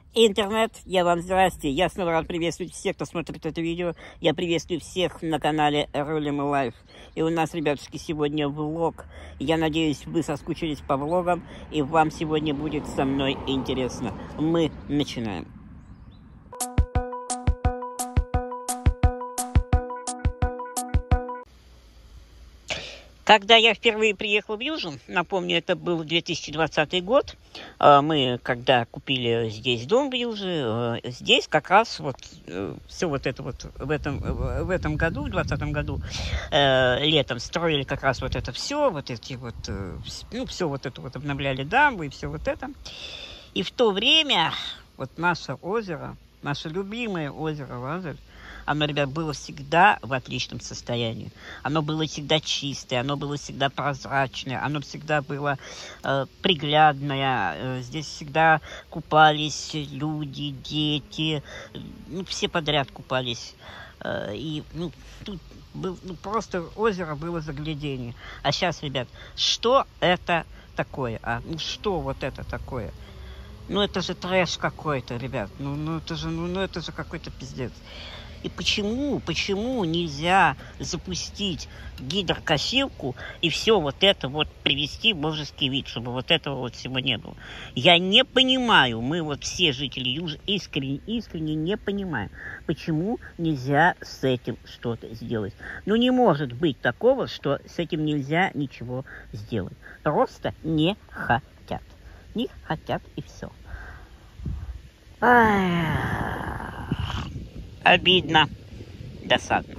Интернет, я вам здрасте. Я снова рад приветствовать всех, кто смотрит это видео. Я приветствую всех на канале Ролим Лайф. И у нас, ребятушки, сегодня влог. Я надеюсь, вы соскучились по влогам, и вам сегодня будет со мной интересно. Мы начинаем. Когда я впервые приехал в Южин, напомню, это был 2020 год, мы когда купили здесь дом в Юже, здесь как раз вот все вот это вот в этом году, в 2020 году, летом строили как раз вот это все, вот эти вот, ну, все вот это вот обновляли дамбу и все вот это. И в то время вот наше озеро, наше любимое озеро Лазарь, оно, ребят, было всегда в отличном состоянии. Оно было всегда чистое, оно было всегда прозрачное, оно всегда было приглядное. Здесь всегда купались люди, дети, ну, все подряд купались. И тут просто озеро было загляденье. А сейчас, ребят, что это такое? Ну что вот это такое? Ну это же трэш какой-то, ребят. Это же какой-то пиздец. И почему нельзя запустить гидрокосилку и все вот это вот привести в божеский вид, чтобы вот этого вот всего не было? Я не понимаю, мы вот все жители Южа искренне не понимаем, почему нельзя с этим что-то сделать. Ну не может быть такого, что с этим нельзя ничего сделать. Просто не хотят. Не хотят и все. Обидно, досадно.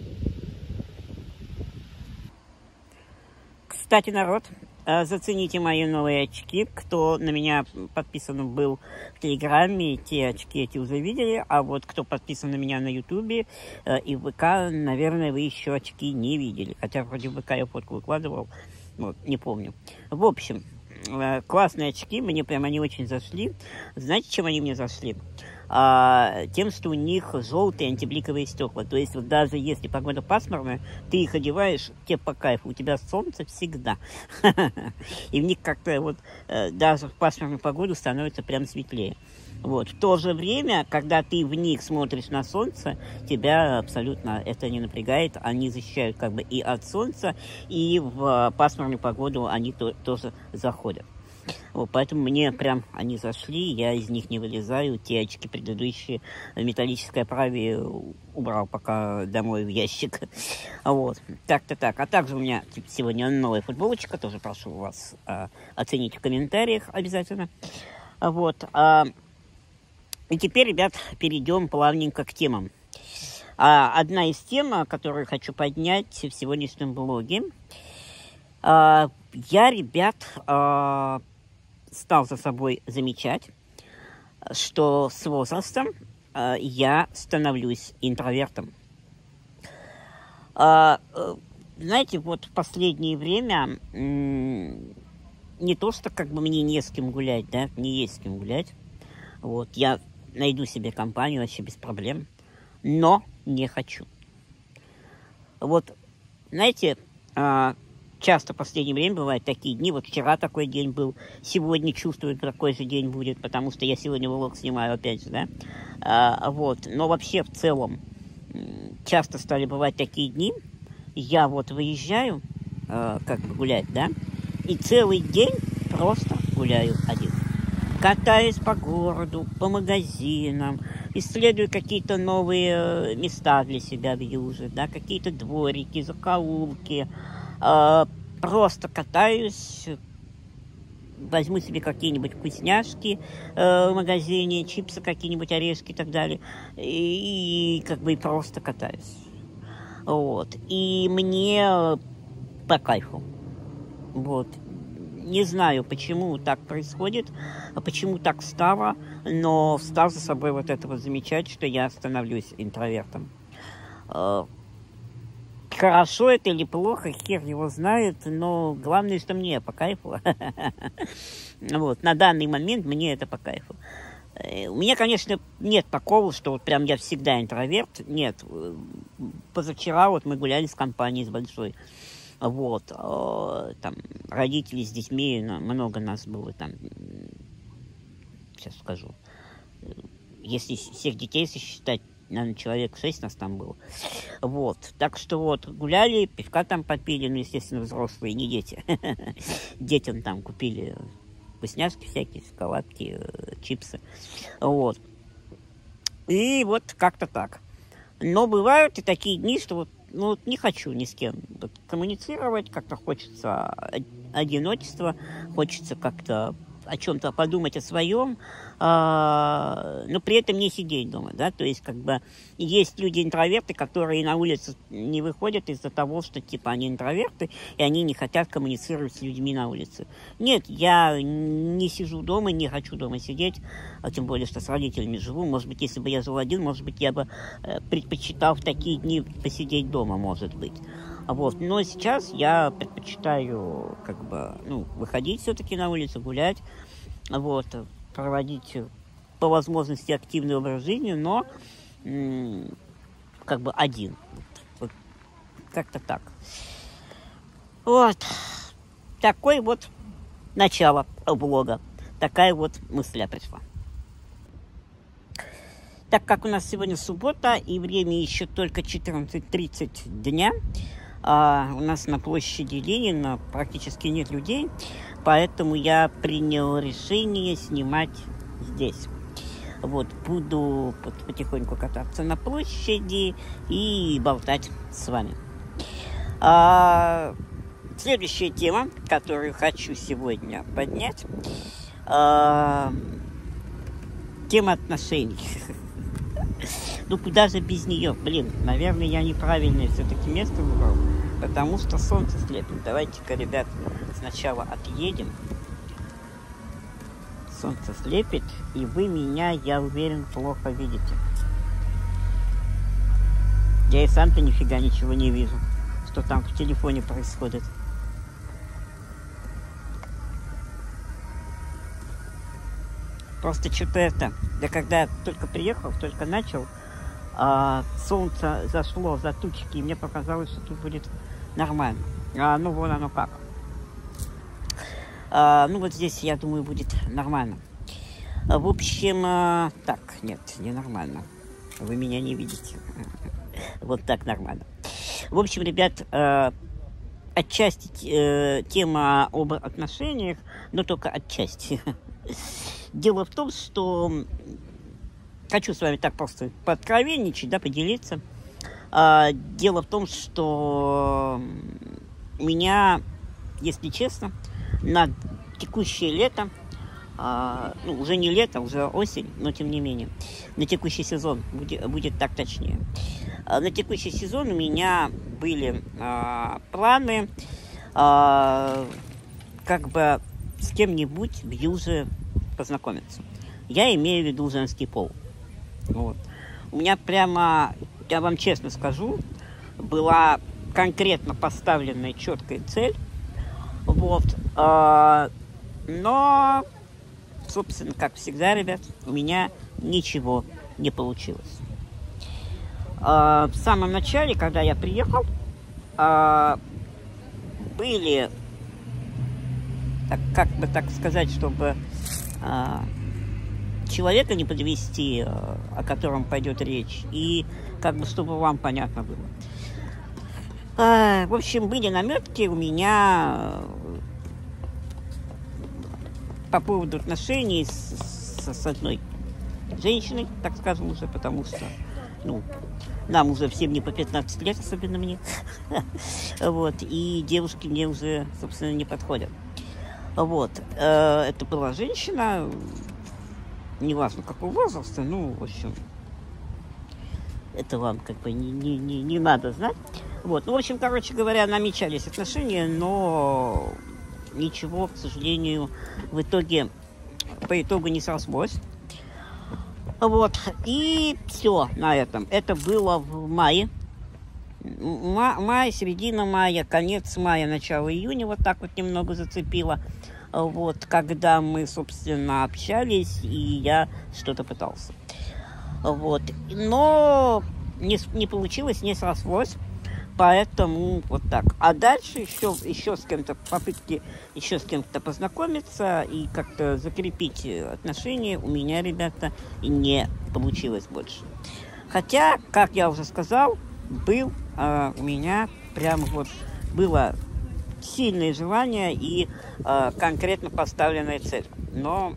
Кстати, народ, зацените мои новые очки. Кто на меня подписан был в Телеграме, те очки эти уже видели. А вот кто подписан на меня на Ютубе и в ВК, наверное, вы еще очки не видели. Хотя вроде в ВК я фотку выкладывал, вот, не помню. В общем, классные очки, мне прям они очень зашли. Знаете, чем они мне зашли? Тем, что у них желтые антибликовые стекла. То есть вот даже если погода пасмурная, ты их одеваешь, тебе по кайфу, у тебя солнце всегда. И в них как-то вот даже в пасмурную погоду становится прям светлее. Вот. В то же время, когда ты в них смотришь на солнце, тебя абсолютно это не напрягает. Они защищают как бы и от солнца, и в пасмурную погоду они тоже заходят. Вот, поэтому мне прям они зашли, я из них не вылезаю. Те очки предыдущие в металлической оправе убрал пока домой в ящик. Вот, как-то так. А также у меня сегодня новая футболочка, тоже прошу вас оценить в комментариях обязательно. Вот. И теперь, ребят, перейдем плавненько к темам. Одна из тем, которую хочу поднять в сегодняшнем блоге. Я, ребят, стал за собой замечать, что с возрастом я становлюсь интровертом. Знаете, вот в последнее время не то, что как бы мне не с кем гулять, да, не есть с кем гулять. Вот, я найду себе компанию вообще без проблем, но не хочу. Вот, знаете, часто в последнее время бывают такие дни, вот вчера такой день был, сегодня чувствую, такой же день будет, потому что я сегодня влог снимаю опять же, да, вот, но вообще в целом часто стали бывать такие дни, я вот выезжаю, как бы гулять, да, и целый день просто гуляю один. Катаюсь по городу, по магазинам, исследую какие-то новые места для себя в Юже, да, какие-то дворики, закоулки. Просто катаюсь, возьму себе какие-нибудь вкусняшки в магазине, чипсы какие-нибудь, орешки и так далее, и как бы просто катаюсь. Вот. И мне по кайфу. Вот. Не знаю, почему так происходит, почему так стало, но стал за собой вот это вот замечать, что я становлюсь интровертом. Хорошо это или плохо, хер его знает, но главное, что мне по кайфу. Вот, на данный момент мне это по кайфу. У меня, конечно, нет такого, что вот прям я всегда интроверт. Нет. Позавчера вот мы гуляли с компанией, с большой. Вот. Там родители с детьми, много нас было там, сейчас скажу, если всех детей сосчитать, наверное, человек 6 нас там было. Вот. Так что вот, гуляли, пивка там попили, ну, естественно, взрослые, не дети. Детям там купили вкусняшки всякие, шоколадки, чипсы. Вот. И вот как-то так. Но бывают и такие дни, что вот, ну, вот не хочу ни с кем вот коммуницировать, как-то хочется одиночества, хочется как-то о чем-то подумать, о своем, но при этом не сидеть дома, да, то есть как бы есть люди-интроверты, которые на улицу не выходят из-за того, что типа они интроверты, и они не хотят коммуницировать с людьми на улице. Нет, я не сижу дома, не хочу дома сидеть, а тем более, что с родителями живу, может быть, если бы я жил один, может быть, я бы предпочитал в такие дни посидеть дома, может быть. Вот. Но сейчас я предпочитаю как бы, ну, выходить все-таки на улицу, гулять, вот, проводить по возможности активный образ жизни, но как бы один. Вот. Как-то так. Вот. Такое вот начало блога. Такая вот мысль пришла. Так как у нас сегодня суббота и время еще только 14:30 дня, у нас на площади Ленина практически нет людей, поэтому я принял решение снимать здесь. Вот, буду потихоньку кататься на площади и болтать с вами. Следующая тема, которую хочу сегодня поднять, тема отношений. Ну, куда же без нее? Блин, наверное, я неправильное все-таки место выбрал, потому что солнце слепит. Давайте-ка, ребят, сначала отъедем. Солнце слепит, и вы меня, я уверен, плохо видите. Я и сам-то нифига ничего не вижу, что там в телефоне происходит. Просто что-то я когда я только приехал, только начал, солнце зашло за тучки, и мне показалось, что тут будет нормально. Ну, вон оно как. Ну, вот здесь, я думаю, будет нормально. В общем, так, нет, не нормально. Вы меня не видите. Вот так нормально. В общем, ребят, отчасти тема об отношениях, но только отчасти. Дело в том, что хочу с вами так просто пооткровенничать, да, поделиться. Дело в том, что у меня, если честно, на текущее лето, ну, уже не лето, уже осень, но тем не менее, на текущий сезон, будет так точнее. На текущий сезон у меня были планы как бы с кем-нибудь в Юже познакомиться. Я имею в виду женский пол. Вот. У меня прямо, я вам честно скажу, была конкретно поставленная четкая цель. Вот. Но, собственно, как всегда, ребят, у меня ничего не получилось. В самом начале, когда я приехал, были, как бы так сказать, чтобы человека не подвести, о котором пойдет речь, и как бы чтобы вам понятно было. В общем, были наметки у меня по поводу отношений с одной женщиной, так скажем уже, потому что, ну, нам уже всем не по 15 лет, особенно мне. Вот, и девушки мне уже, собственно, не подходят. Вот, это была женщина, неважно какого возраста, ну, в общем, это вам как бы не надо знать. Вот, ну, в общем, короче говоря, намечались отношения, но ничего, к сожалению, в итоге, по итогу не срослось. Вот, и все на этом. Это было в мае. Май, середина мая, конец мая, начало июня, вот так вот немного зацепило. Вот, когда мы, собственно, общались, и я что-то пытался. Вот, но не получилось, не срослось. Поэтому вот так. А дальше еще с кем-то попытки еще с кем-то познакомиться и как-то закрепить отношения у меня, ребята, и не получилось больше. Хотя, как я уже сказал, у меня прямо вот было сильное желание и конкретно поставленная цель. Но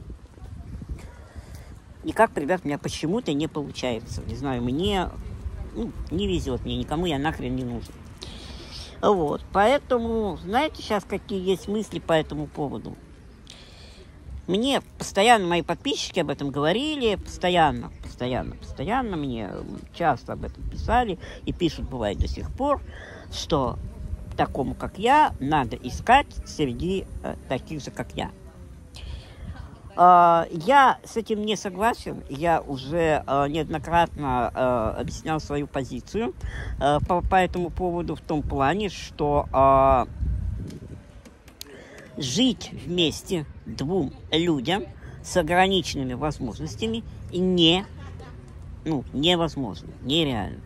никак, ребят, у меня почему-то не получается. Не знаю, мне не везет, мне никому я нахрен не нужен. Вот, поэтому, знаете, сейчас какие есть мысли по этому поводу? Мне постоянно мои подписчики об этом говорили, постоянно мне часто об этом писали и пишут, бывает, до сих пор, что такому, как я, надо искать среди таких же, как я. Я с этим не согласен. Я уже неоднократно объяснял свою позицию по этому поводу в том плане, что жить вместе двум людям с ограниченными возможностями невозможно, нереально.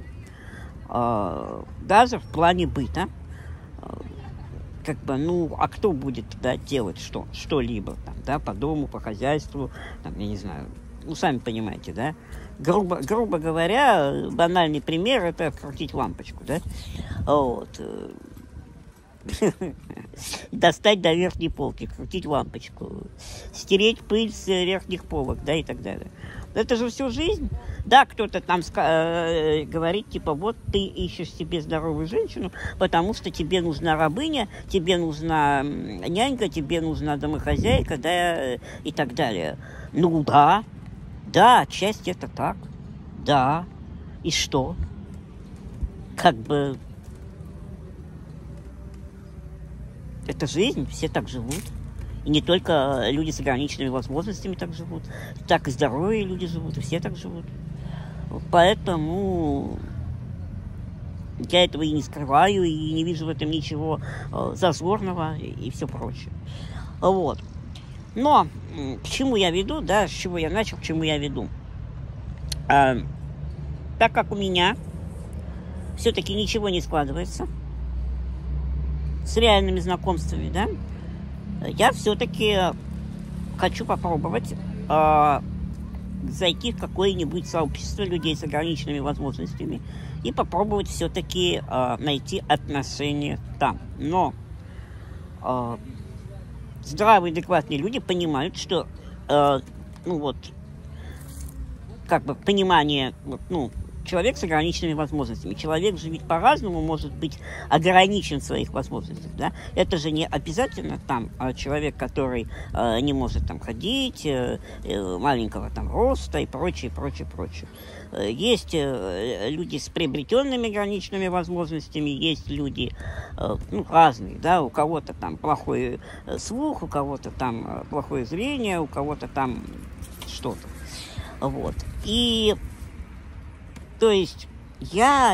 Даже в плане быта. А кто будет делать что-либо там, да, по дому, по хозяйству, там, я не знаю, сами понимаете, да, грубо говоря, банальный пример — это крутить лампочку, да, вот, достать до верхней полки, крутить лампочку, стереть пыль с верхних полок, да, и так далее. Это же всю жизнь. Да, кто-то там говорит, типа, вот ты ищешь себе здоровую женщину, потому что тебе нужна рабыня, тебе нужна нянька, тебе нужна домохозяйка, да, и так далее. Ну да, отчасти это так, да, и что? Это жизнь, все так живут. И не только люди с ограниченными возможностями так живут, так и здоровые люди живут, и все так живут. Поэтому я этого и не скрываю, и не вижу в этом ничего зазорного и все прочее. Вот. Но к чему я веду, да, с чего я начал, к чему я веду. Так как у меня все-таки ничего не складывается с реальными знакомствами, да, я все-таки хочу попробовать зайти в какое-нибудь сообщество людей с ограниченными возможностями и попробовать все-таки найти отношения там. Но здравые, адекватные люди понимают, что понимание, человек с ограниченными возможностями. Человек же ведь по-разному может быть ограничен в своих возможностях, да? Это же не обязательно там человек, который не может там ходить, маленького там роста и прочее. Есть люди с приобретенными ограниченными возможностями, есть люди разные, да? У кого-то там плохой слух, у кого-то там плохое зрение, у кого-то там что-то. Вот. И то есть я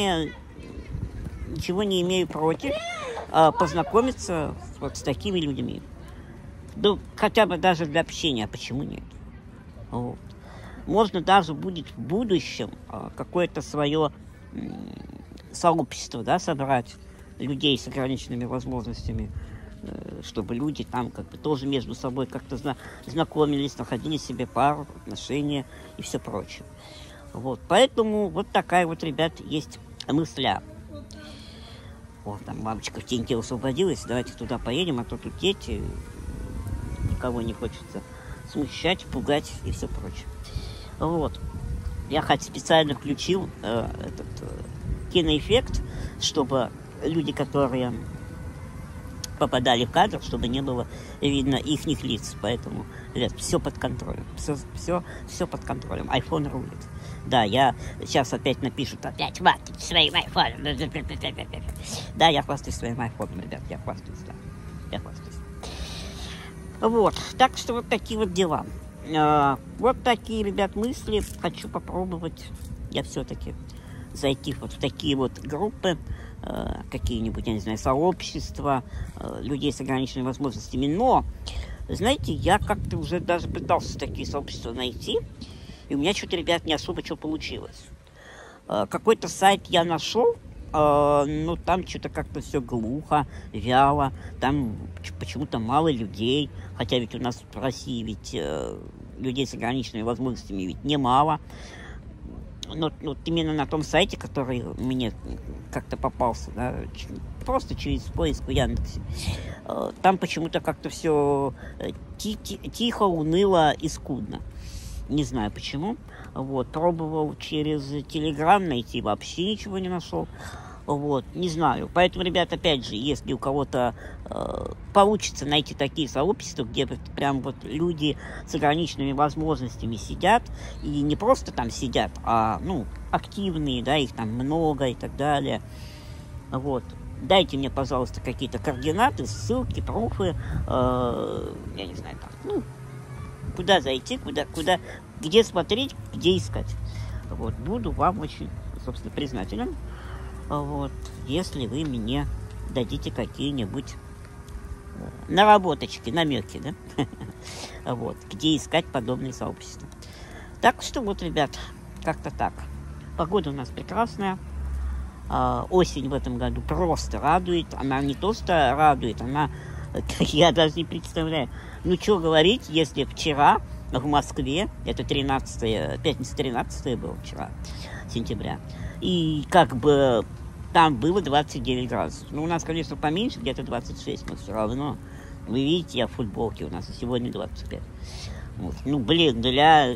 ничего не имею против познакомиться вот с такими людьми. Ну, хотя бы даже для общения, почему нет? Вот. Можно даже будет в будущем какое-то свое сообщество, да, собрать людей с ограниченными возможностями, чтобы люди там тоже между собой как-то знакомились, находили себе пару, отношения и все прочее. Вот, поэтому вот такая вот, ребят, есть мысля. Вот, там мамочка в теньке освободилась, давайте туда поедем, а то тут дети, никого не хочется смущать, пугать и все прочее. Вот, я хоть специально включил этот киноэффект, чтобы люди, которые попадали в кадр, чтобы не было видно ихних лиц, поэтому, ребят, все под контролем, все под контролем, iPhone рулит. Да, я сейчас опять напишут, опять хватит своим айфоном. Да, я хвастаюсь своим айфоном, ребят, я хвастаюсь. Вот, так что вот такие вот дела. Вот такие, ребят, мысли. Хочу попробовать я все-таки зайти вот в такие вот группы, какие-нибудь, я не знаю, сообщества людей с ограниченными возможностями. Но, знаете, я как-то уже даже пытался такие сообщества найти, и у меня что-то, ребят, не особо что получилось. Какой-то сайт я нашел, но там что-то как-то все глухо, вяло, там почему-то мало людей, хотя ведь у нас в России ведь людей с ограниченными возможностями ведь немало. Но вот именно на том сайте, который мне как-то попался, да, просто через поиск в Яндексе, там почему-то как-то все тихо, уныло и скудно. Не знаю почему. Вот, пробовал через Телеграм найти, вообще ничего не нашел. Вот, не знаю. Поэтому, ребят, опять же, если у кого-то получится найти такие сообщества, где прям вот люди с ограниченными возможностями сидят, и не просто там сидят, а, ну, активные, да, их там много и так далее. Вот. Дайте мне, пожалуйста, какие-то координаты, ссылки, пруфы, я не знаю, там, ну, куда зайти, где смотреть, где искать. Вот, буду вам очень, собственно, признателен. Вот, если вы мне дадите какие-нибудь наработочки, намеки, да, вот, где искать подобные сообщества. Так что вот, ребят, как-то так. Погода у нас прекрасная. Осень в этом году просто радует. Она не то что радует, она, я даже не представляю. Ну, что говорить, если вчера в Москве, это пятница 13 было вчера, сентября, и как бы там было 29 градусов. Ну, у нас, конечно, поменьше, где-то 26, но все равно. Вы видите, я в футболке, у нас и сегодня 25. Вот. Ну, блин, для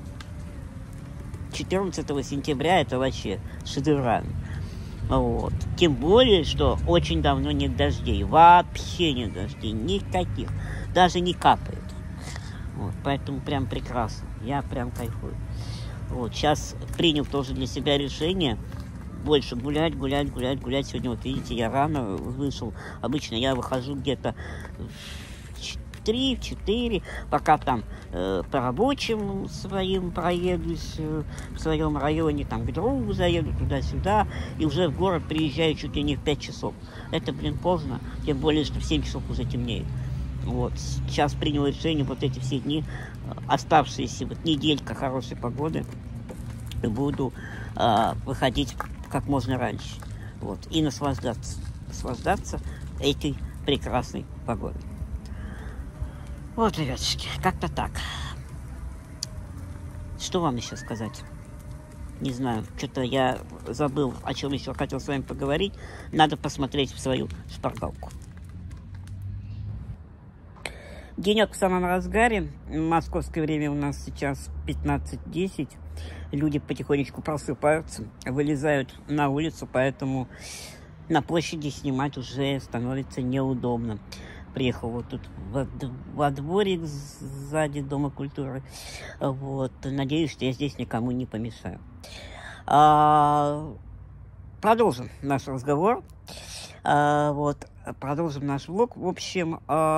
14 сентября это вообще шедеврально. Вот. Тем более, что очень давно нет дождей. Вообще нет дождей. Никаких. Даже не капает. Вот. Поэтому прям прекрасно. Я прям кайфую. Вот. Сейчас принял тоже для себя решение больше гулять. Сегодня, вот видите, я рано вышел. Обычно я выхожу где-то в 3-4, пока там по рабочим своим проедусь в своем районе, там к другу заеду туда-сюда, и уже в город приезжаю чуть ли не в 5 часов. Это, блин, поздно, тем более, что в 7 часов уже темнеет. Вот, сейчас принял решение вот эти все дни, оставшиеся вот неделька хорошей погоды, буду выходить как можно раньше. Вот, и наслаждаться этой прекрасной погодой. Вот, ребятушки, как-то так. Что вам еще сказать? Не знаю, что-то я забыл, о чем еще хотел с вами поговорить. Надо посмотреть в свою шпаргалку. Денек в самом разгаре. Московское время у нас сейчас 15:10. Люди потихонечку просыпаются, вылезают на улицу, поэтому на площади снимать уже становится неудобно. Приехал вот тут во дворик сзади Дома культуры. Вот. Надеюсь, что я здесь никому не помешаю. Продолжим наш разговор. Вот. Продолжим наш влог. В общем,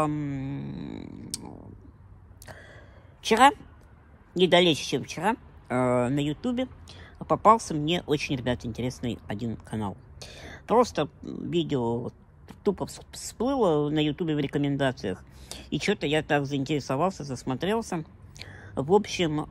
вчера, недалече, чем вчера, на Ютубе попался мне очень, ребят, интересный один канал. Просто видео вот тупо всплыло на Ютубе в рекомендациях. И что-то я так заинтересовался, засмотрелся. В общем,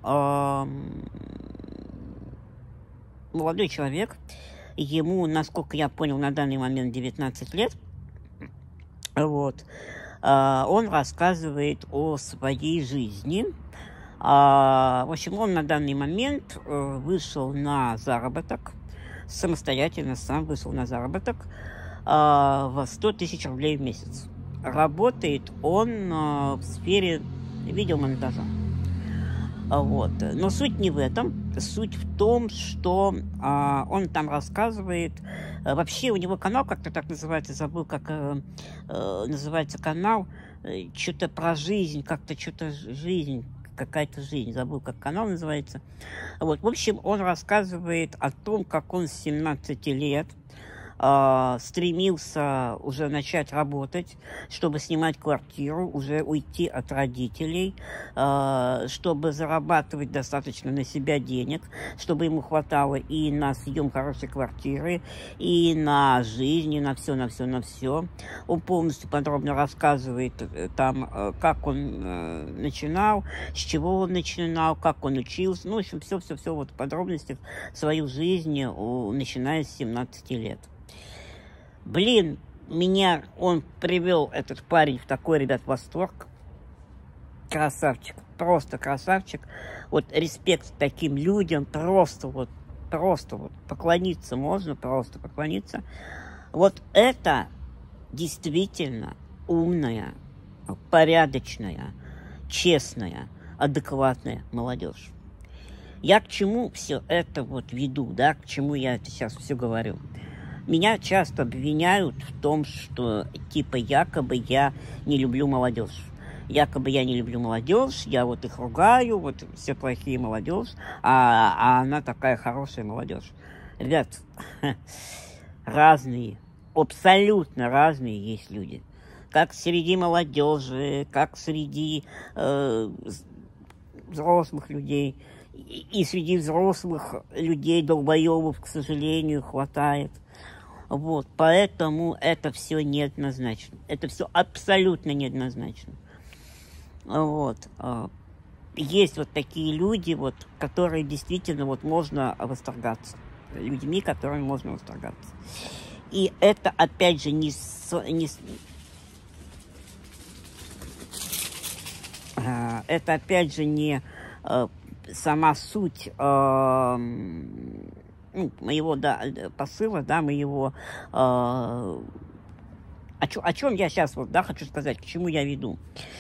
молодой человек, ему, насколько я понял, на данный момент 19 лет. Вот. Он рассказывает о своей жизни. В общем, он на данный момент вышел на заработок, самостоятельно сам вышел на заработок в 100 тысяч рублей в месяц. Работает он в сфере видеомонтажа. Вот. Но суть не в этом. Суть в том, что он там рассказывает. Вообще у него канал как-то так называется, забыл, как называется канал. Что-то про жизнь, как-то что-то жизнь, какая-то жизнь. Забыл, как канал называется. Вот. В общем, он рассказывает о том, как он с 17 лет стремился уже начать работать, чтобы снимать квартиру, уже уйти от родителей, чтобы зарабатывать достаточно на себя денег, чтобы ему хватало и на съем хорошей квартиры, и на жизнь, и на все, на все, на все. Он полностью подробно рассказывает там, как он начинал, с чего он начинал, как он учился. Ну, в общем, все вот в подробностях свою жизнь, начиная с 17 лет. Блин, меня он привел, этот парень, в такой, ребят, восторг. Красавчик, просто красавчик. Вот респект таким людям, просто вот поклониться можно, просто поклониться. Вот это действительно умная, порядочная, честная, адекватная молодежь. Я к чему все это вот веду, да, к чему я это сейчас все говорю? Меня часто обвиняют в том, что типа якобы я не люблю молодежь. Якобы я не люблю молодежь, я вот их ругаю, вот все плохие молодежь, а она такая хорошая молодежь. Ребят, разные, абсолютно разные есть люди. Как среди молодежи, как среди взрослых людей. И среди взрослых людей долбоебов, к сожалению, хватает. Вот, поэтому это все неоднозначно. Это все абсолютно неоднозначно. Вот. Есть вот такие люди, вот, которые действительно вот можно восторгаться. Людьми, которыми можно восторгаться. И это, опять же, это, опять же, не сама суть моего, да, посыла, да, моего... о чем я сейчас вот, да, хочу сказать, к чему я веду.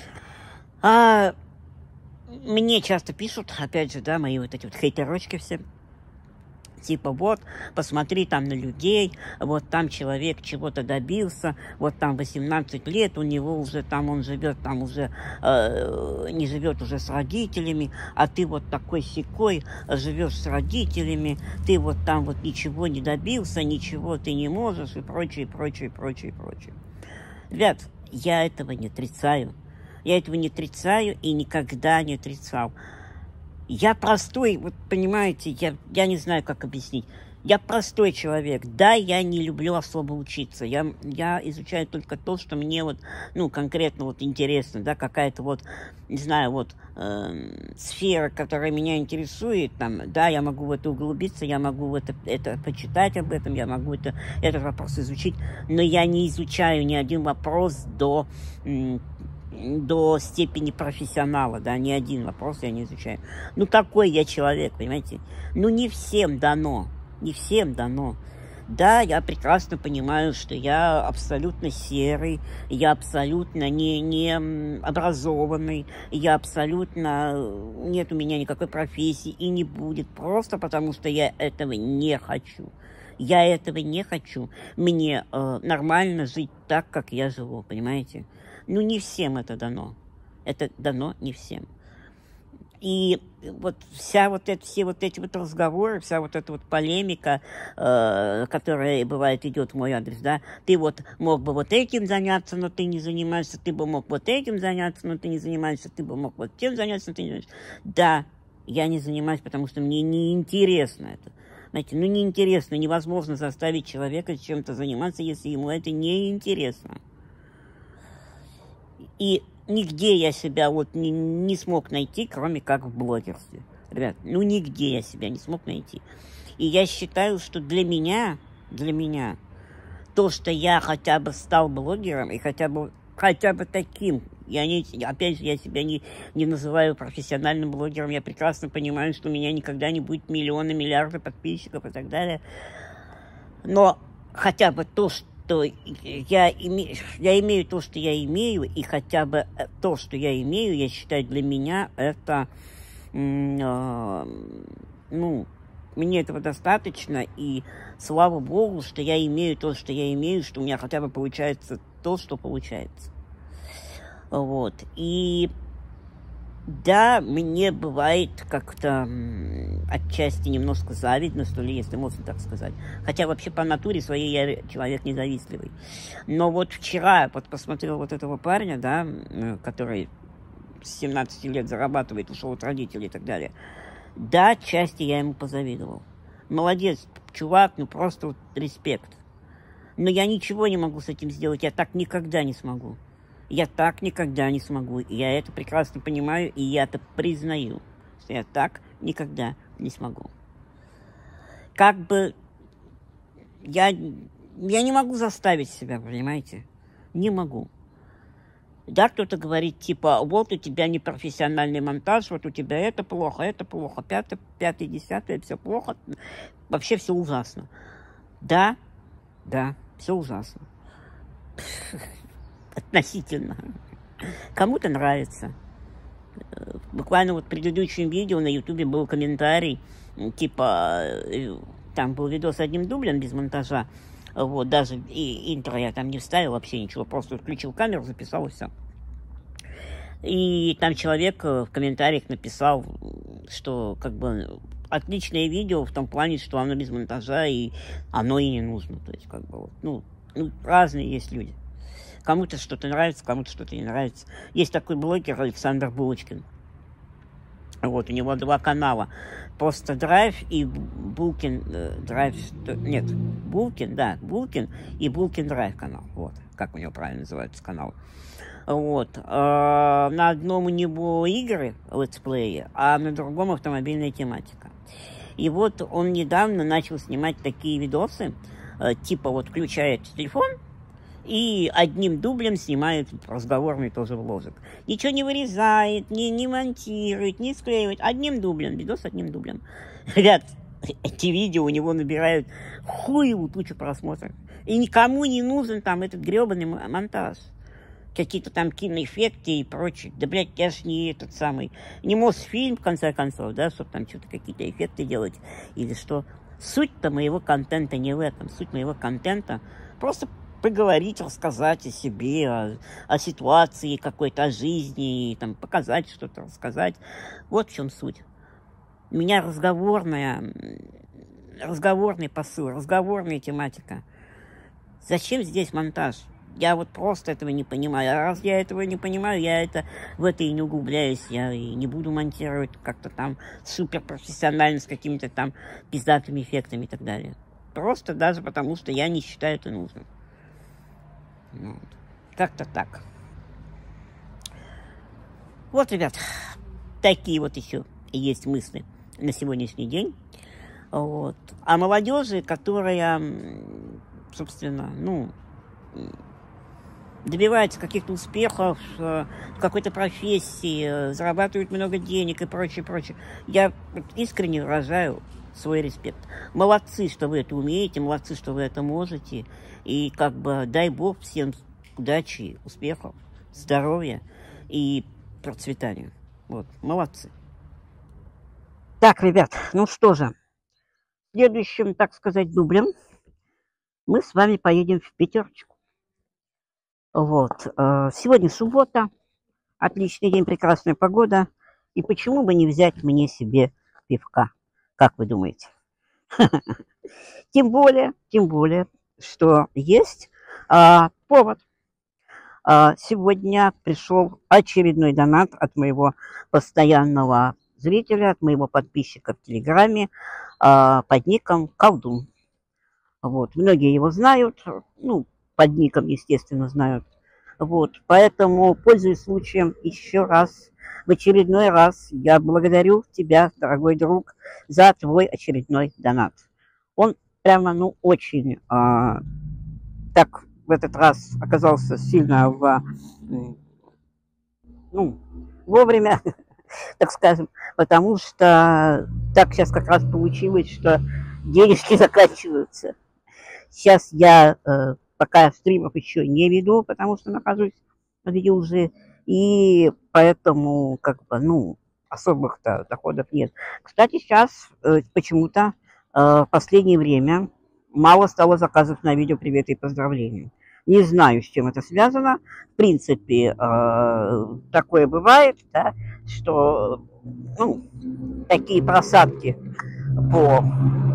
Мне часто пишут, опять же, да, мои вот эти вот хейтерочки все. Типа, вот, посмотри там на людей, вот там человек чего-то добился, вот там 18 лет, у него уже там, он живет там уже, не живет уже с родителями, а ты вот такой-сякой живешь с родителями, ты вот там вот ничего не добился, ничего ты не можешь и прочее, прочее, прочее, прочее. Ребят, я этого не отрицаю. Я этого не отрицаю и никогда не отрицал. Я простой, вот понимаете, я не знаю, как объяснить. Я простой человек. Да, я не люблю особо учиться. Я изучаю только то, что мне вот, ну, конкретно вот интересно, да, какая-то вот, не знаю, вот сфера, которая меня интересует, там, да, я могу в это углубиться, я могу в это почитать об этом, я могу этот вопрос изучить, но я не изучаю ни один вопрос до степени профессионала, да, ни один вопрос я не изучаю. Ну, такой я человек, понимаете? Ну, не всем дано, не всем дано. Да, я прекрасно понимаю, что я абсолютно серый, я абсолютно не образованный, я абсолютно... Нет у меня никакой профессии и не будет, просто потому что я этого не хочу. Я этого не хочу. Мне нормально жить так, как я живу, понимаете? Ну, не всем это дано. Это дано не всем. И вот все вот эти вот разговоры, вся вот эта вот полемика, которая, бывает, идет в мой адрес, да, ты вот мог бы вот этим заняться, но ты не занимаешься, ты бы мог вот этим заняться, но ты не занимаешься, ты бы мог вот тем заняться, но ты не занимаешься. Да, я не занимаюсь, потому что мне неинтересно это. Знаете, ну неинтересно, невозможно заставить человека чем-то заниматься, если ему это неинтересно. И нигде я себя вот не смог найти, кроме как в блогерстве. Ребят, ну нигде я себя не смог найти. И я считаю, что для меня то, что я хотя бы стал блогером и хотя бы таким, опять же, я себя не называю профессиональным блогером, я прекрасно понимаю, что у меня никогда не будет миллиона, миллиарда подписчиков и так далее. Но хотя бы то, что я имею то, что я имею, и хотя бы то, что я имею, я считаю, для меня это, ну, мне этого достаточно, и слава Богу, что я имею то, что я имею, что у меня хотя бы получается то, что получается. Вот. И Да, мне бывает как-то отчасти немножко завидно, что ли, если можно так сказать. Хотя вообще по натуре своей я человек независтливый. Но вот вчера вот посмотрел вот этого парня, да, который с 17 лет зарабатывает, ушел от родителей и так далее. Да, отчасти я ему позавидовал. Молодец, чувак, ну просто вот респект. Но я ничего не могу с этим сделать, я так никогда не смогу. Я так никогда не смогу. Я это прекрасно понимаю, и я это признаю, что я так никогда не смогу. Как бы я не могу заставить себя, понимаете? Не могу. Да, кто-то говорит, типа, вот у тебя непрофессиональный монтаж, вот у тебя это плохо, пятое, десятое, все плохо. Вообще все ужасно. Да, все ужасно. Относительно. Кому-то нравится. Буквально вот в предыдущем видео на ютубе был комментарий, типа, там был видос одним дублем без монтажа, вот, даже и интро я там не вставил вообще ничего, просто включил камеру, записал и все. И там человек в комментариях написал, что как бы отличное видео в том плане, что оно без монтажа, и оно и не нужно. То есть, как бы, вот, ну разные есть люди. Кому-то что-то нравится, кому-то что-то не нравится. Есть такой блогер Александр Булочкин. Вот, у него 2 канала. Просто Драйв и Булкин Драйв. Нет, Булкин, да, Булкин и Булкин Драйв канал. Вот, как у него правильно называется канал. Вот. На одном у него игры, летсплеи, а на другом автомобильная тематика. И вот он недавно начал снимать такие видосы, типа вот включает телефон, и одним дублем снимает разговорный тоже вложек. Ничего не вырезает, не монтирует, не склеивает. Одним дублем, видос одним дублем. Ребят, эти видео у него набирают хуевую тучу просмотров. И никому не нужен там этот гребаный монтаж. Какие-то там киноэффекты и прочее. Да, блядь, я ж не этот самый... Не Мосфильм, в конце концов, да, чтобы там что-то какие-то эффекты делать. Или что. Суть-то моего контента не в этом. Суть моего контента просто поговорить, рассказать о себе, о ситуации какой-то, о жизни, там, показать что-то, рассказать. Вот в чем суть. У меня разговорный посыл, разговорная тематика. Зачем здесь монтаж? Я вот просто этого не понимаю. А раз я этого не понимаю, я в это и не углубляюсь. Я и не буду монтировать как-то там суперпрофессионально с какими-то там пиздатыми эффектами и так далее. Просто даже потому, что я не считаю это нужным. Вот. Как-то так. Вот, ребят, такие вот еще есть мысли на сегодняшний день. Вот. А молодежи, которая, собственно, добивается каких-то успехов в какой-то профессии, зарабатывает много денег и прочее, прочее. Я искренне выражаю свой респект. Молодцы, что вы это умеете, молодцы, что вы это можете. И как бы дай Бог всем удачи, успехов, здоровья и процветания. Вот, молодцы. Так, ребят, ну что же, следующим, так сказать, дублем мы с вами поедем в Пятерочку. Вот, сегодня суббота, отличный день, прекрасная погода. И почему бы не взять мне себе пивка? Как вы думаете? Тем более, что есть повод. Сегодня пришел очередной донат от моего постоянного зрителя, от моего подписчика в Телеграме под ником Колдун. Вот, многие его знают, под ником, естественно, знают. Вот, поэтому, пользуясь случаем, еще раз, в очередной раз я благодарю тебя, дорогой друг, за твой очередной донат. Он прямо, очень так в этот раз оказался сильно вовремя, так скажем, потому что так сейчас как раз получилось, что денежки заканчиваются. Сейчас я пока стримов еще не веду, потому что нахожусь в видеоужи, и поэтому особых-то доходов нет. Кстати, сейчас почему-то в последнее время мало стало заказов на видео приветы и поздравления. Не знаю, с чем это связано. В принципе, такое бывает, да, что ну, такие просадки по,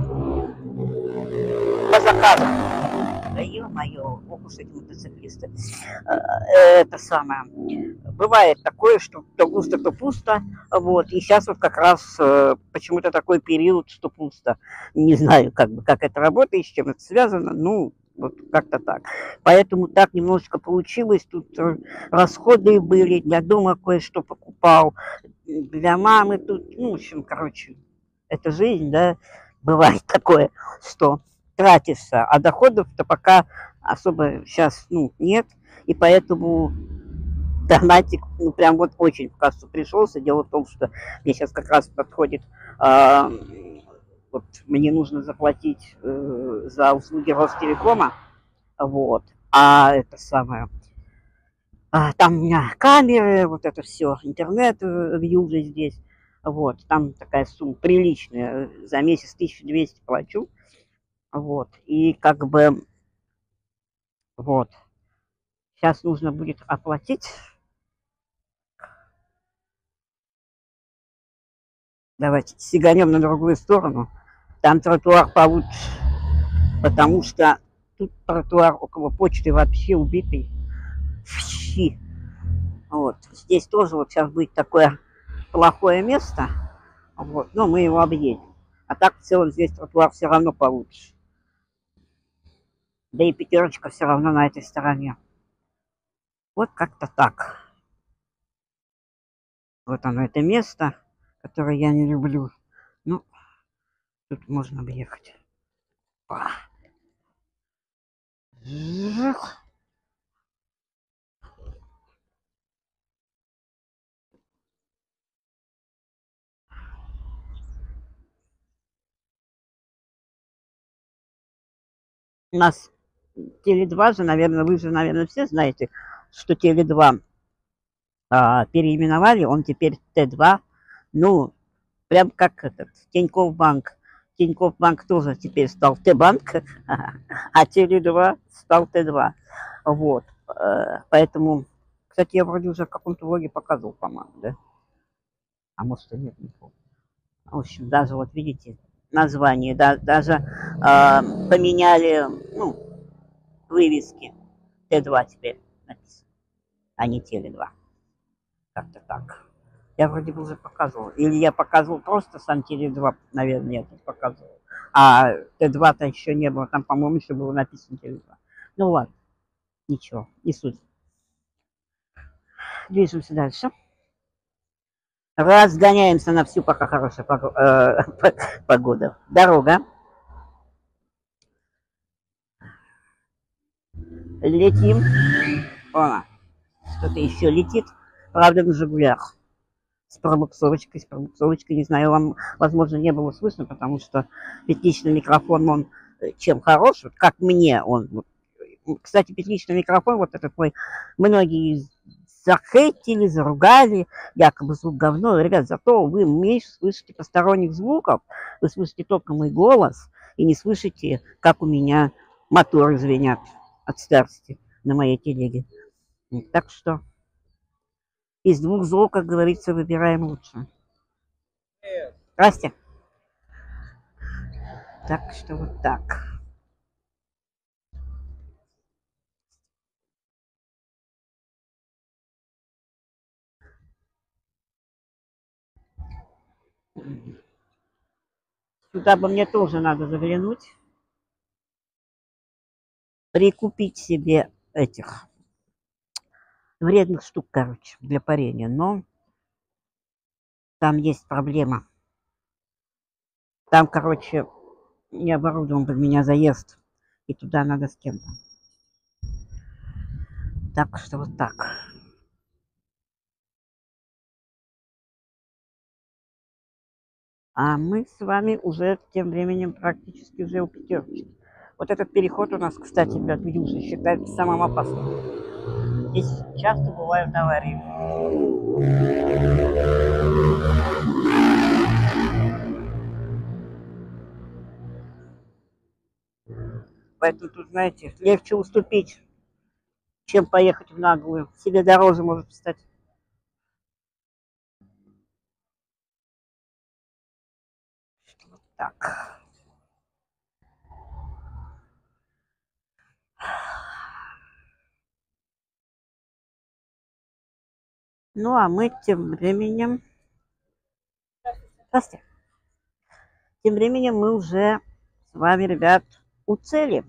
по заказу. Да ё-моё, ох уж эти мотоциклисты. Это самое. Бывает такое, что то густо, то пусто. Вот. И сейчас вот как раз почему-то такой период, что пусто. Не знаю, как это работает, с чем это связано. Ну, вот как-то так. Поэтому так немножечко получилось. Тут расходы были, для дома кое-что покупал, для мамы тут, ну, в общем, короче, это жизнь, да, бывает такое, что тратишься, а доходов-то пока особо сейчас, ну, нет, и поэтому донатик, ну, прям вот очень в кассу пришелся. Дело в том, что мне сейчас как раз подходит, а, вот мне нужно заплатить за услуги Ростелекома, вот, а это самое, там у меня камеры, вот это все, интернет в Юже здесь, вот, там такая сумма приличная, за месяц 1200 плачу, вот, и как бы, вот, сейчас нужно будет оплатить. Давайте сиганем на другую сторону. Там тротуар получше, потому что тут тротуар около почты вообще убитый. Фщи. Вот. Здесь тоже вот сейчас будет такое плохое место. Вот. Но мы его объедем. А так в целом здесь тротуар все равно получше. Да и пятерочка все равно на этой стороне. Вот как-то так. Вот оно, это место, которое я не люблю. Ну, тут можно объехать. У нас Теле2 же, наверное, вы же, наверное, все знаете, что Теле2 переименовали, он теперь Т2. Ну, прям как этот Тинькофф банк. Тинькофф банк тоже теперь стал Т-банк, а Теле2 стал Т2. Вот. Поэтому, кстати, я вроде уже в каком-то влоге показывал, по-моему, да? А может и нет, не помню. В общем, даже вот видите, название, да, даже поменяли, ну, вывески. Т2 теперь написано, а не Теле2. Как-то так. Я вроде бы уже показывал. Или я показывал просто сам Теле2, наверное, я тут показывал. А Т2-то еще не было. Там, по-моему, еще было написано Теле2. Ну ладно, ничего, не суть. Движемся дальше. Разгоняемся на всю, пока хорошая погода. Дорога. Летим. О, что-то еще летит. Правда, на Жигулях. С пробуксовочкой, не знаю, вам, возможно, не было слышно, потому что петличный микрофон, он чем хорош, вот как мне он. Кстати, петличный микрофон, вот этот мой, многие захейтили, заругали, якобы звук говно. Ребят, зато вы меньше слышите посторонних звуков, вы слышите только мой голос и не слышите, как у меня моторы звенят от старости на моей телеге. Так что из двух зол, как говорится, выбираем лучше. Здрасте. Так что вот так. Сюда бы мне тоже надо заглянуть. Прикупить себе этих вредных штук, короче, для парения. Но там есть проблема. Там, короче, не оборудован под меня заезд. И туда надо с кем-то. Так что вот так. А мы с вами уже тем временем практически уже у пятерочки. Вот этот переход у нас, кстати, ребят, в Юже считается самым опасным. Здесь часто бывают аварии. Поэтому тут, знаете, легче уступить чем поехать в наглую. Себе дороже может стать. Так. Ну, а мы тем временем... Здравствуйте. Тем временем мы уже с вами, ребят, у цели.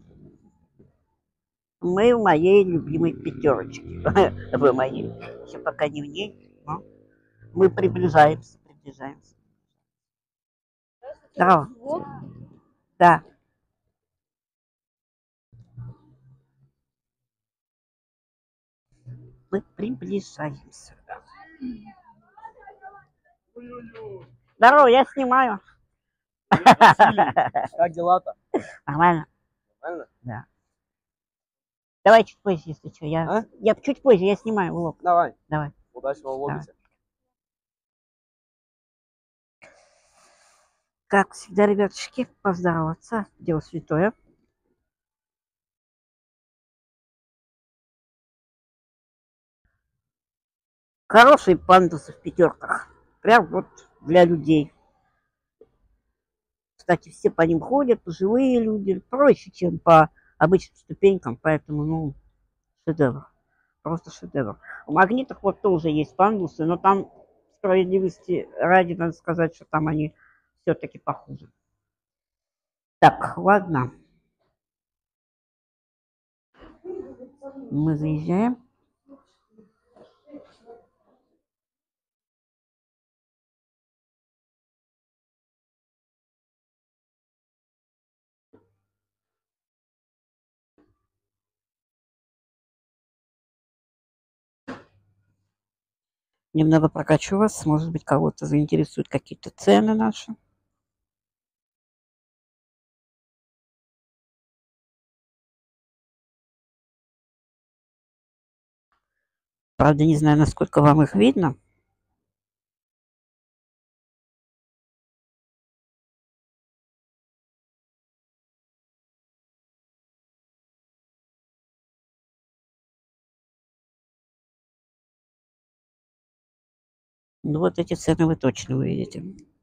Мы в моей любимой пятерочке. Вы моей. Еще пока не в ней, но мы приближаемся, приближаемся. Здорово. Да. Мы приближаемся. Здорово, я снимаю. Василий, как дела-то? Нормально? Нормально? Да. Давай чуть позже, если что. Я чуть позже, я снимаю влог. Давай. Давай. Удачного влога. Как всегда, ребятушки, поздороваться. Дело святое. Хорошие пандусы в пятерках. Прям вот для людей. Кстати, все по ним ходят, пожилые люди. Проще, чем по обычным ступенькам. Поэтому, ну, шедевр. Просто шедевр. У магнитах вот тоже есть пандусы, но там справедливости ради надо сказать, что там они все-таки похуже. Так, ладно. Мы заезжаем. Немного прокачу вас. Может быть, кого-то заинтересуют какие-то цены наши. Правда, не знаю, насколько вам их видно. Ну, вот эти цены вы точно увидите.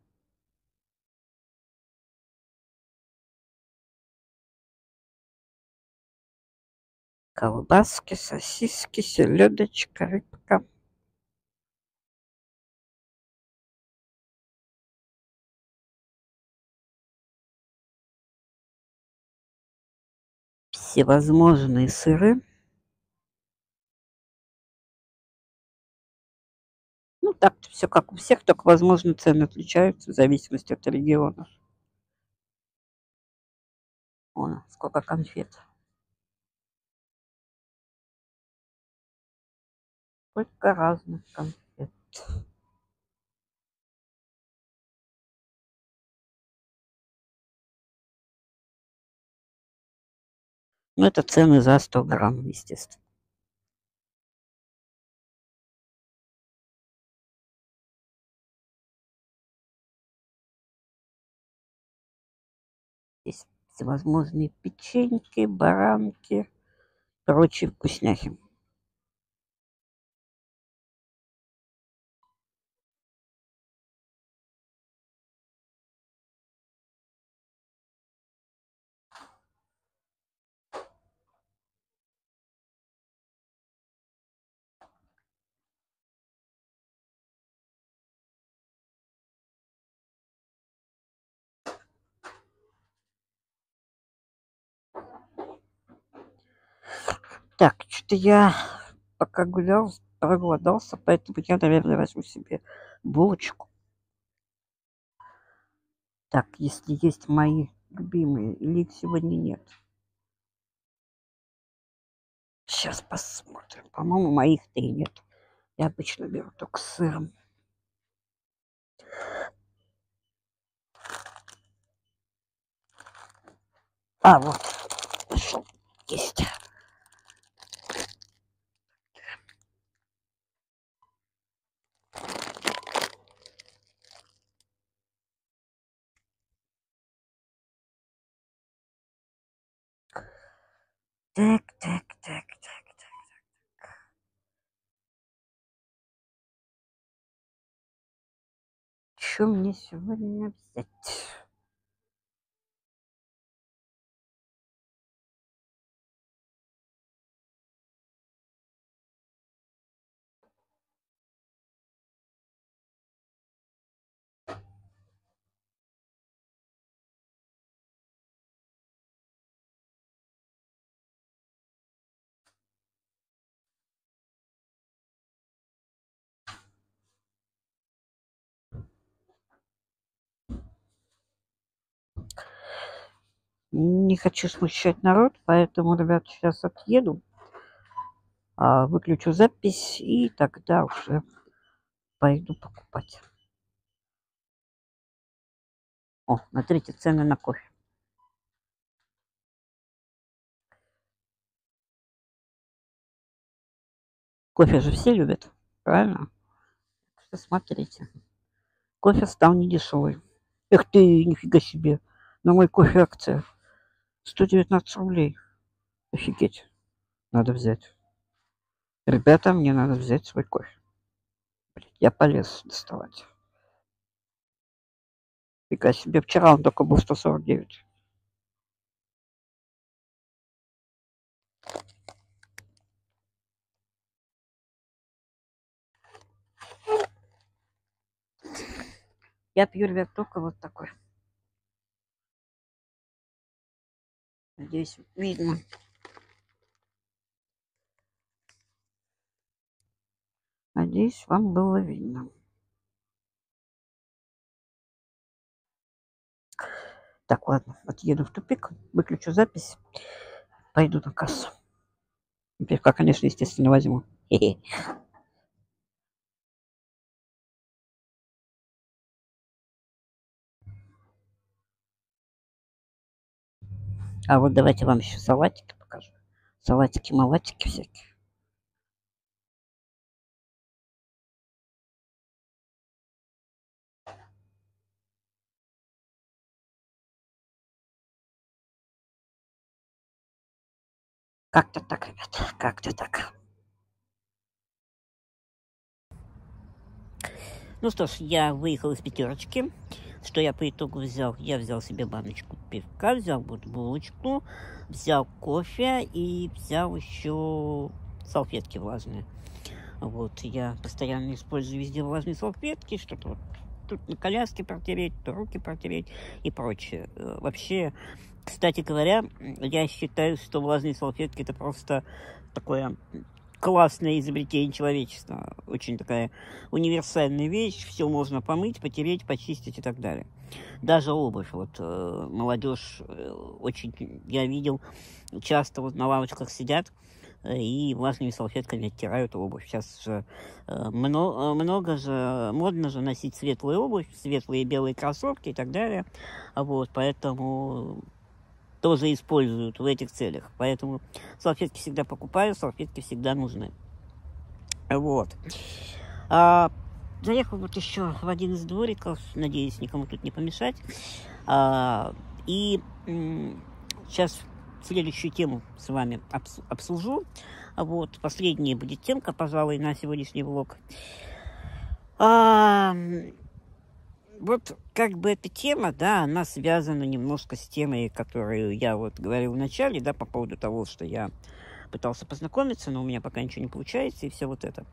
Колбаски, сосиски, селедочка, рыбка. Всевозможные сыры. Ну, так-то все как у всех, только, возможно, цены отличаются в зависимости от региона. Вон, сколько конфет. Сколько разных конфет. Ну, это цены за 100 грамм, естественно. Здесь всевозможные печеньки, баранки, прочие вкусняхи. Так, что-то я пока гулял, проголодался, поэтому я, наверное, возьму себе булочку. Так, если есть мои любимые, или их сегодня нет. Сейчас посмотрим. По-моему, моих-то и нет. Я обычно беру только с сыром. А, вот, нашел. Есть. Так, так, так, так, так. что мне сегодня взять? Не хочу смущать народ, поэтому, ребят, сейчас отъеду, выключу запись и тогда уже пойду покупать. О, смотрите, цены на кофе. Кофе же все любят, правильно? Что смотрите, кофе стал недешевый. Эх ты, нифига себе, на мой кофе акция 119 рублей. Офигеть, надо взять. Ребята, мне надо взять свой кофе. Я полез доставать. Фига себе, вчера он только был 149. Я пью, ребят, только вот такой. Надеюсь, видно. Надеюсь, вам было видно. Так, ладно, отъеду в тупик, выключу запись, пойду на кассу. Пивка, конечно, естественно, возьму. Хе-хе. А вот давайте вам еще салатики покажу. Салатики, малатики всякие. Как-то так, ребят, как-то так. Ну что ж, я выехал из пятерочки. Что я по итогу взял? Я взял себе баночку пивка, взял булочку, взял кофе и взял еще салфетки влажные. Вот, я постоянно использую везде влажные салфетки, что-то вот тут на коляске протереть, то руки протереть и прочее. Вообще, кстати говоря, я считаю, что влажные салфетки это просто такое классное изобретение человечества. Очень такая универсальная вещь. Все можно помыть, потереть, почистить и так далее. Даже обувь. Вот молодежь очень, я видел, часто вот на лавочках сидят и влажными салфетками оттирают обувь. Сейчас же много же, модно же носить светлую обувь, светлые белые кроссовки и так далее. Вот, поэтому тоже используют в этих целях. Поэтому салфетки всегда покупаю, салфетки всегда нужны. Вот. Заехал вот еще в один из двориков, надеюсь, никому тут не помешать. И сейчас следующую тему с вами обсужу. Вот, последняя будет темка, пожалуй, на сегодняшний влог. Вот как бы эта тема, да, она связана немножко с темой, которую я вот говорил в начале, да, по поводу того, что я пытался познакомиться, но у меня пока ничего не получается, и все вот это.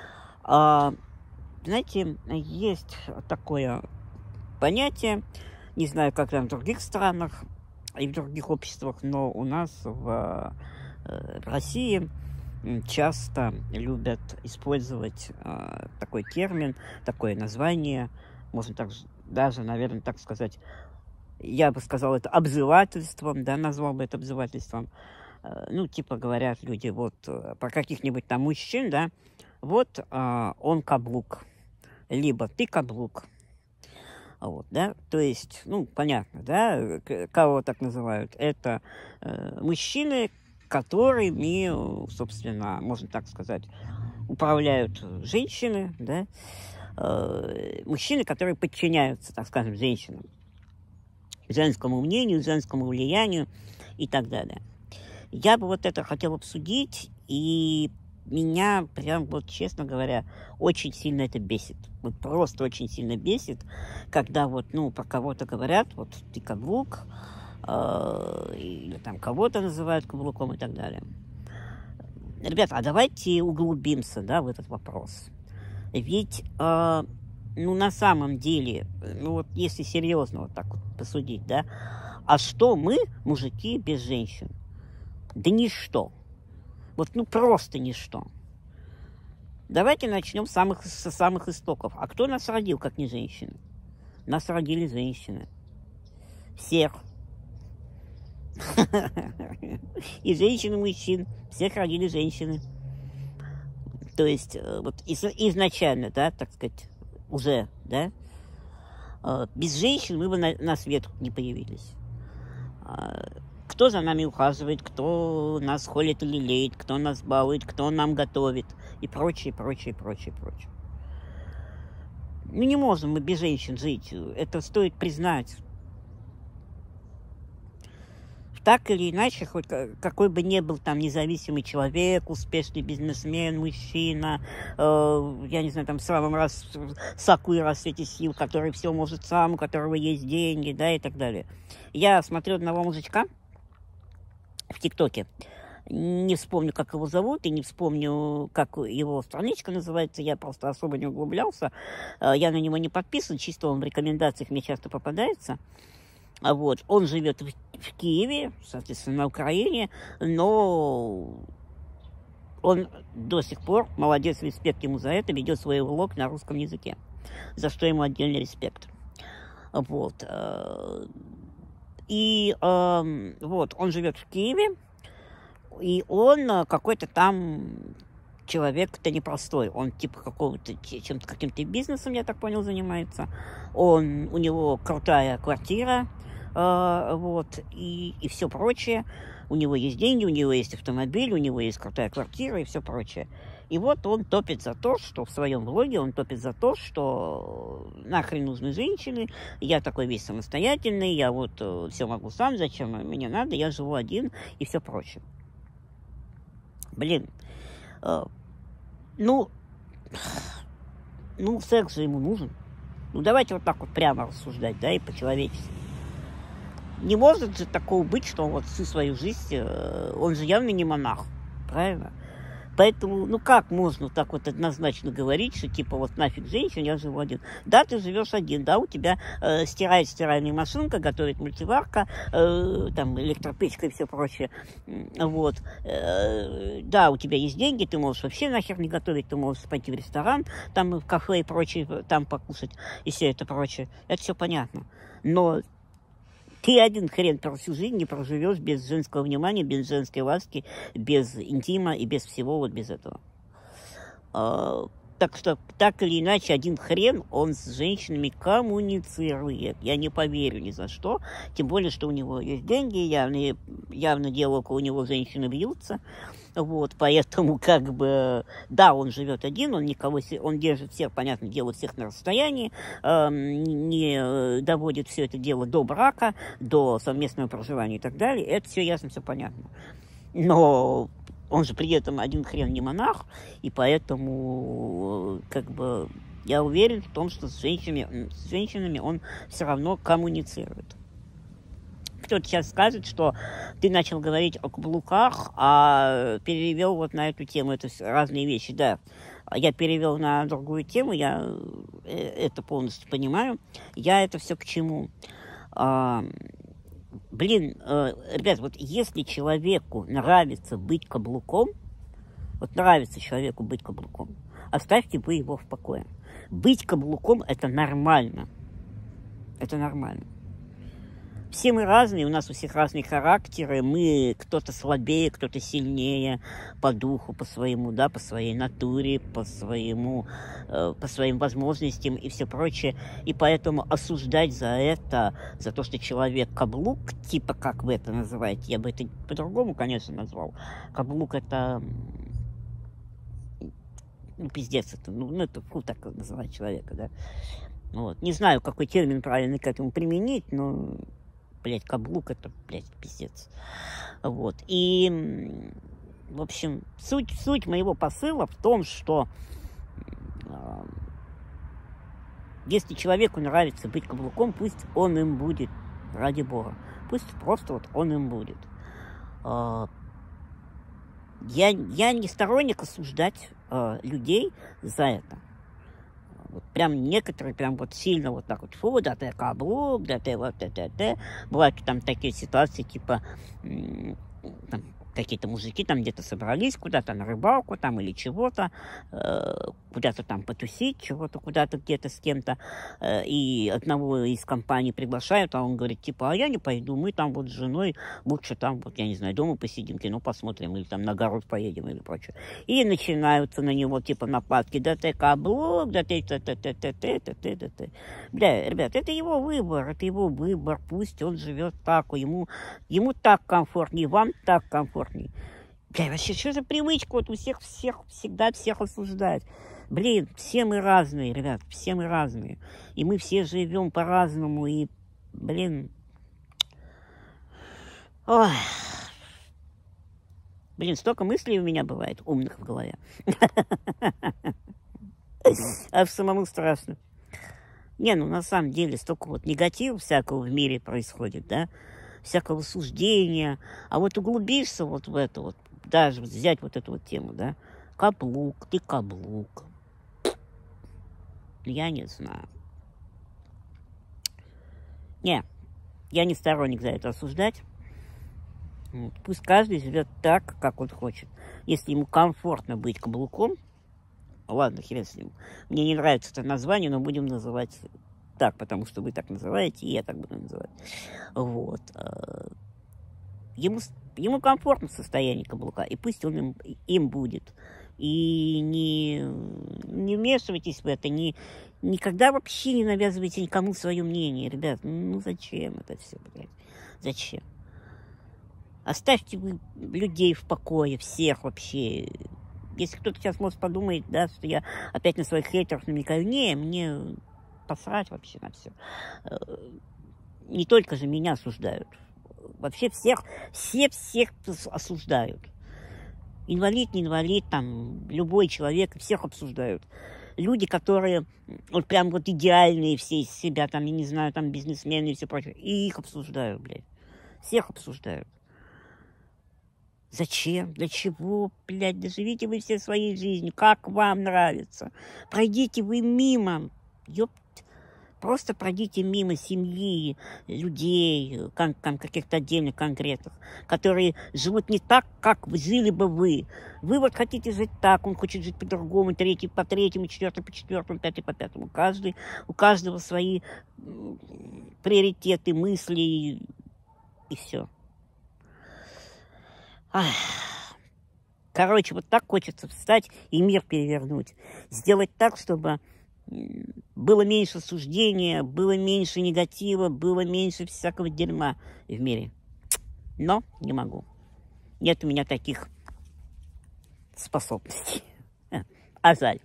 Знаете, есть такое понятие, не знаю, как там в других странах и в других обществах, но у нас в России часто любят использовать такой термин, такое название, можно так, даже, наверное, так сказать, я бы сказал это обзывательством, да, назвал бы это обзывательством. Ну, типа говорят люди вот про каких-нибудь там мужчин, да, вот он каблук, либо ты каблук. Вот, да, то есть, ну, понятно, да, кого так называют, это мужчины, которыми, собственно, можно так сказать, управляют женщины, да, мужчины, которые подчиняются, так скажем, женщинам, женскому мнению, женскому влиянию и так далее. Я бы вот это хотел обсудить и меня прям, вот честно говоря, очень сильно это бесит. Вот просто очень сильно бесит, когда вот, ну, про кого-то говорят, вот ты каблук, или там кого-то называют каблуком и так далее. Ребята, а давайте углубимся, да, в этот вопрос. Ведь, ну, на самом деле, ну, вот если серьезно вот так вот посудить, да, а что мы, мужики, без женщин? Да ничто. Вот, ну, просто ничто. Давайте начнем со самых истоков. А кто нас родил, как не женщины? Нас родили женщины. Всех. И женщин, и мужчин. Всех родили женщины. То есть, вот изначально, да, так сказать, уже, да, без женщин мы бы на свет не появились. Кто за нами ухаживает, кто нас холит и лелеет, кто нас балует, кто нам готовит и прочее, прочее, прочее, прочее. Ну, не можем мы без женщин жить. Это стоит признать. Так или иначе, хоть какой бы ни был там независимый человек, успешный бизнесмен, мужчина, я не знаю, там Сакуй рассвете сил, который все может сам, у которого есть деньги, да, и так далее. Я смотрю одного мужичка в ТикТоке, не вспомню, как его зовут, и не вспомню, как его страничка называется, я просто особо не углублялся, я на него не подписан, чисто он в рекомендациях мне часто попадается. Вот. Он живет в Киеве, соответственно, на Украине, но он до сих пор, молодец, респект ему за это, ведет свой влог на русском языке, за что ему отдельный респект. Вот. И вот, он живет в Киеве, и он какой-то там человек-то непростой. Он типа каким-то бизнесом, я так понял, занимается. У него крутая квартира, вот, и все прочее. У него есть деньги, у него есть автомобиль, у него есть крутая квартира и все прочее. И вот он топит за то, что в своем блоге он топит за то, что нахрен нужны женщины, я такой весь самостоятельный, я вот все могу сам, зачем мне надо, я живу один и все прочее. Блин, ну, секс же ему нужен. Ну, давайте вот так вот прямо рассуждать, да, и по-человечески. Не может же такого быть, что он вот всю свою жизнь, он же явно не монах, правильно? Поэтому, ну как можно так вот однозначно говорить, что типа вот нафиг женщин, я живу один. Да, ты живешь один, да, у тебя стирает стиральная машинка, готовит мультиварка, там электропечка и все прочее. Вот. Да, у тебя есть деньги, ты можешь вообще нахер не готовить, ты можешь пойти в ресторан, там в кафе и прочее, там покушать и все это прочее. Это все понятно. Но ты один хрен про всю жизнь не проживешь без женского внимания, без женской ласки, без интима и без всего вот без этого. Так что, так или иначе, один хрен, он с женщинами коммуницирует. Я не поверю ни за что. Тем более, что у него есть деньги, явно дело около него женщины бьются. Вот, поэтому, как бы, да, он живет один, он держит всех, понятное дело, всех на расстоянии, не доводит все это дело до брака, до совместного проживания и так далее. Это все ясно, все понятно. Но он же при этом один хрен не монах, и поэтому, как бы, я уверен в том, что с женщинами он все равно коммуницирует. Кто-то сейчас скажет, что ты начал говорить о каблуках, а перевел вот на эту тему. Это разные вещи, да. Я перевел на другую тему, я это полностью понимаю. Я это все к чему? Ребят, вот если человеку нравится быть каблуком, оставьте вы его в покое. Быть каблуком – это нормально. Это нормально. Все мы разные, у нас у всех разные характеры, мы кто-то слабее, кто-то сильнее по духу, по своему, да, по своей натуре, по своим возможностям и все прочее. И поэтому осуждать за то, что человек каблук, типа как вы это называете, я бы это по-другому, конечно, назвал. Каблук это, пиздец, это фу так называть человека, да. Вот. Не знаю, какой термин правильно к этому применить, но... Блять, каблук это, блять, пиздец. Вот. И В общем, суть моего посыла в том, что если человеку нравится быть каблуком, пусть он им будет, ради бога. Пусть просто вот он им будет. Я не сторонник осуждать людей за это. Вот прям некоторые прям вот сильно вот так вот, фу, да ты каблук, да ты вот это. Бывают там такие ситуации, типа там, какие-то мужики там где-то собрались куда-то на рыбалку там или чего-то, куда-то там потусить, чего-то куда-то где-то с кем-то, и одного из компаний приглашают, а он говорит, типа, а я не пойду, мы там вот с женой лучше там, вот, я не знаю, дома посидим, кино посмотрим, или там на город поедем, или прочее. И начинаются на него, типа, нападки, да ты каблук, да ты. Бля, ребят, это его выбор, пусть он живет так, ему так комфортнее, вам так комфортнее. Бля, вообще, что за привычка вот у всех всегда всех осуждать? Блин, все мы разные, ребят, все мы разные. И мы все живем по-разному, и, блин... Ой. Блин, столько мыслей у меня бывает, умных в голове. А самому страшно. Не, ну на самом деле столько вот негатива всякого в мире происходит, да? Всякого суждения. А вот углубишься вот в это вот, даже взять вот эту вот тему, да? Каблук, ты каблук. Я не знаю. Не, я не сторонник за это осуждать. Пусть каждый живет так, как он хочет. Если ему комфортно быть каблуком, ладно, хрен с ним. Мне не нравится это название, но будем называть так, потому что вы так называете, и я так буду называть. Вот. Ему комфортно в состоянии каблука, и пусть он им будет. И не вмешивайтесь в это, никогда вообще не навязывайте никому свое мнение, ребят. Ну зачем это все, блядь? Зачем? Оставьте вы людей в покое, всех вообще. Если кто-то сейчас может подумать, да, что я опять на своих хейтеров намекаю, не, мне посрать вообще на все. Не только же меня осуждают. Вообще всех осуждают. Инвалид, не инвалид, там, любой человек, всех обсуждают. Люди, которые вот прям вот идеальные все из себя, там, я не знаю, там, бизнесмены и все прочее, и их обсуждают, блядь. Всех обсуждают. Зачем? Для чего, блядь? Доживите вы все своей жизнью, как вам нравится. Пройдите вы мимо, ёпт. Просто пройдите мимо семьи, людей, каких-то отдельных конкретных, которые живут не так, как жили бы вы. Вы вот хотите жить так, он хочет жить по-другому, третий по третьему, четвертый по четвертому, пятый по пятому. У каждого свои приоритеты, мысли и все. Короче, вот так хочется встать и мир перевернуть. Сделать так, чтобы было меньше суждения, было меньше негатива, было меньше всякого дерьма в мире. Но не могу. Нет у меня таких способностей. А жаль.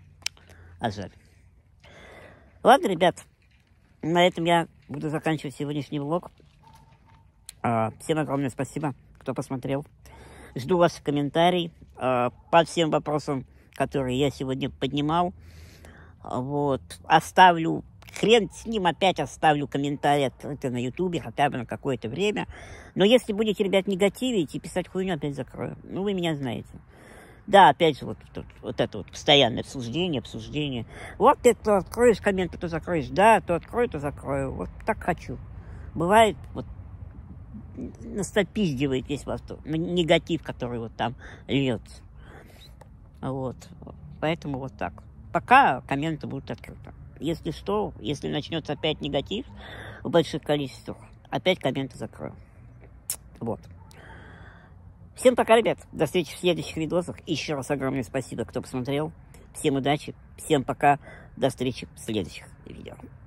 Ладно, ребят, на этом я буду заканчивать сегодняшний влог. Всем огромное спасибо, кто посмотрел. Жду ваших комментариев по всем вопросам, которые я сегодня поднимал. Вот. Оставлю, хрен с ним, опять оставлю комментарий открытый на ютубе, хотя бы на какое-то время. Но если будете, ребят, негативить и писать хуйню, опять закрою. Ну, вы меня знаете. Да, опять же, вот это вот постоянное обсуждение. Вот ты то откроешь комменты, то закроешь. Да, то открою, то закрою. Вот так хочу. Бывает, вот, настопиздивает весь вас негатив, который вот там льется. Вот. Поэтому вот так. Пока комменты будут открыты. Если что, если начнется опять негатив в больших количествах, опять комменты закрою. Вот. Всем пока, ребят. До встречи в следующих видосах. Еще раз огромное спасибо, кто посмотрел. Всем удачи. Всем пока. До встречи в следующих видео.